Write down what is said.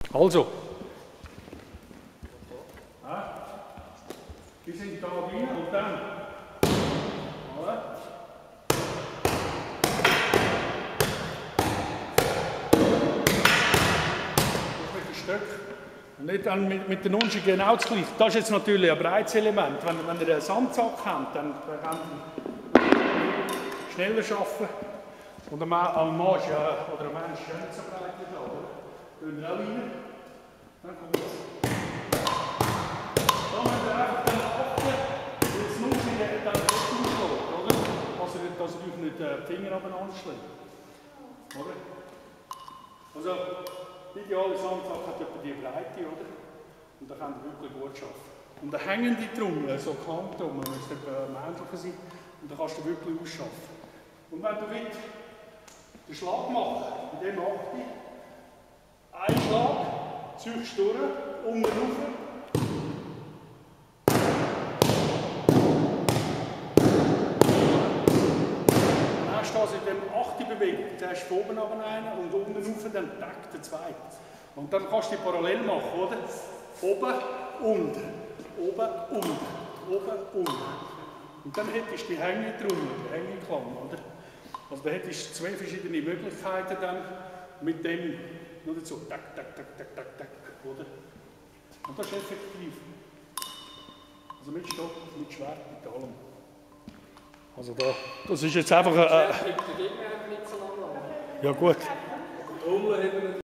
Also. Die sind da drin und dann. Oder? Das mit den Stöcken. Und nicht dann mit den Unschen genau das Gleiche. Das ist jetzt natürlich ein Breizelement. Wenn ihr einen Sandsack habt, dann könnt ihr schneller arbeiten. Und ein Mann ist ja, oder ein Mensch ist ja nicht so breit wie da, oder? Gehen wir auch rein. Dann kommt es. Da müsst ihr einfach dann achten, weil das Nuschen dann nicht ausgeht, oder? Also, dass ihr euch nicht die Finger abeinander schlägt. Oder? Also, ideale Sandsack hat etwa die Breite, oder? Und da könnt ihr wirklich gut arbeiten. Und eine hängende Trommel, so Kammtrommel, müsste etwa männlicher sein. Und da kannst du wirklich ausschaffen. Und wenn du willst, den Schlag machen, in dem achte ich, ein Schlag, ziehst du durch, unten rauf. Dann hast du das in dem 8. Bewegung. Dann hast du von oben runter einen und unten rauf, dann tack den zweiten. Und dann kannst du die parallel machen, oder? Oben, unten, oben, unten, oben, unten. Und dann hättest du die Hängetrommel, die Hängeklang, oder? Also da hättest du zwei verschiedene Möglichkeiten dann mit dem, nur dazu, tack, tack, tack, tack, tack, tack, oder? Und das ist effektiv. Also mit Stock, mit Schwert, mit allem. Also da, das ist jetzt einfach Der Gegner hat nicht so lange. ja gut.